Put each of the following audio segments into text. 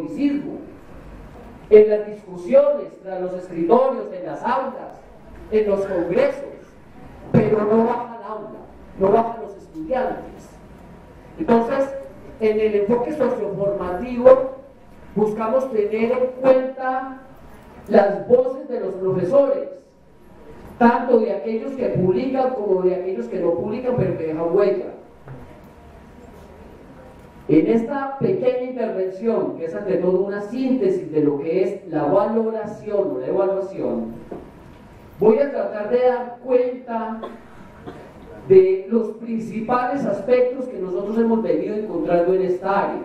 historicismo, en las discusiones, tras los escritorios, en las aulas, en los congresos, pero no baja al aula, no bajan los estudiantes. Entonces, en el enfoque socioformativo buscamos tener en cuenta las voces de los profesores, tanto de aquellos que publican como de aquellos que no publican pero que dejan huella. En esta pequeña intervención, que es ante todo una síntesis de lo que es la valoración o la evaluación, voy a tratar de dar cuenta de los principales aspectos que nosotros hemos venido encontrando en esta área,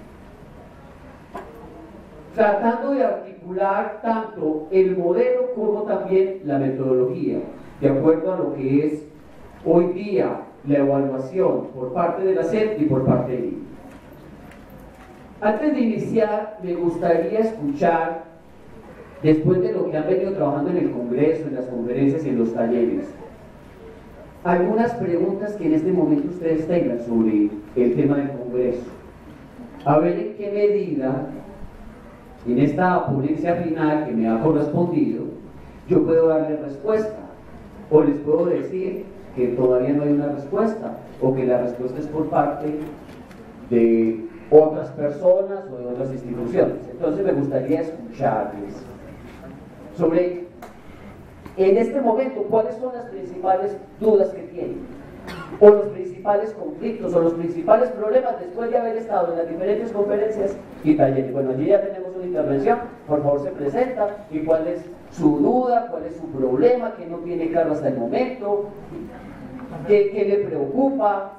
tratando de articular tanto el modelo como también la metodología, de acuerdo a lo que es hoy día la evaluación por parte de la SEP y por parte de mí. Antes de iniciar, me gustaría escuchar, después de lo que han venido trabajando en el Congreso, en las conferencias y en los talleres, algunas preguntas que en este momento ustedes tengan sobre el tema del Congreso. A ver en qué medida, en esta ponencia final que me ha correspondido, yo puedo darle respuesta, o les puedo decir que todavía no hay una respuesta, o que la respuesta es por parte de otras personas o de otras instituciones. Entonces me gustaría escucharles sobre, en este momento, cuáles son las principales dudas que tienen, o los principales conflictos, o los principales problemas después de haber estado en las diferentes conferencias y talleres. Bueno, allí ya tenemos una intervención, por favor se presenta, y cuál es su duda, cuál es su problema, que no tiene claro hasta el momento, qué le preocupa.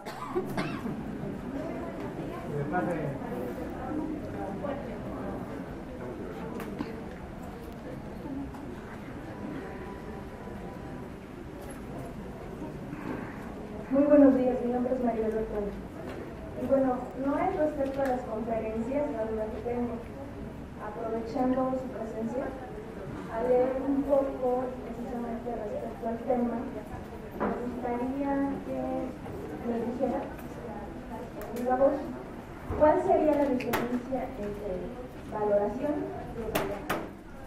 Muy buenos días, mi nombre es María Bertón. Y bueno, no es respecto a las conferencias la duda que tengo. Aprovechando su presencia, a leer un poco precisamente respecto al tema, me gustaría que me dijera, digamos, ¿cuál sería la diferencia entre valoración y evaluación?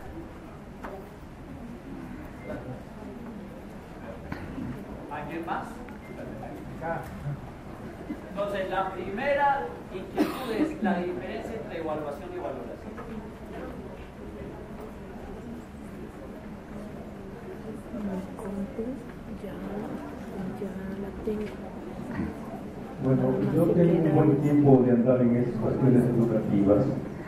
¿Alguien más? Entonces, la primera inquietud es la diferencia entre evaluación y valoración. Bueno, yo tengo un buen tiempo de andar en estas cuestiones educativas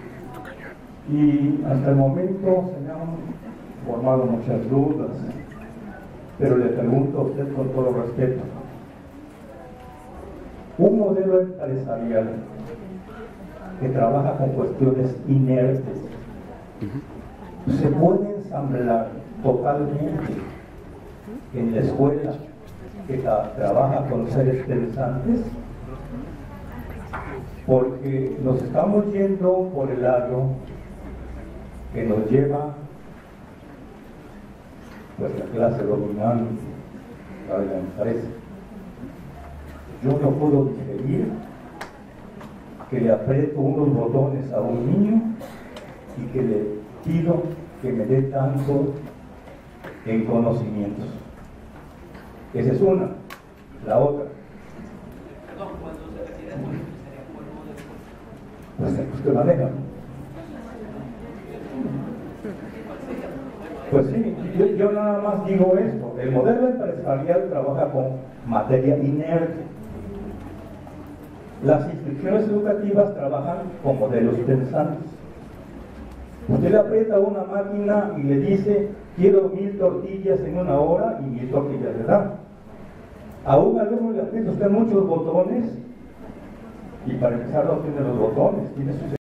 y hasta el momento se me han formado muchas dudas, pero le pregunto a usted con todo respeto, un modelo empresarial que trabaja con cuestiones inertes se puede ensamblar totalmente en la escuela que trabaja con seres pensantes, porque nos estamos yendo por el lado que nos lleva pues la clase dominante, la de la empresa. Yo no puedo digerir que le aprieto unos botones a un niño y que le pido que me dé tanto en conocimientos. Esa es una. La otra. Perdón, cuando se refiere a eso, sería como el modelo. Pues usted maneja. Pues sí, yo nada más digo esto. El modelo empresarial trabaja con materia inerte. Las instituciones educativas trabajan con modelos pensantes. Usted le aprieta una máquina y le dice, quiero 1000 tortillas en 1 hora y 1000 tortillas le da. A un alumno le aprieta usted muchos botones y para empezar no tiene los botones, tiene sus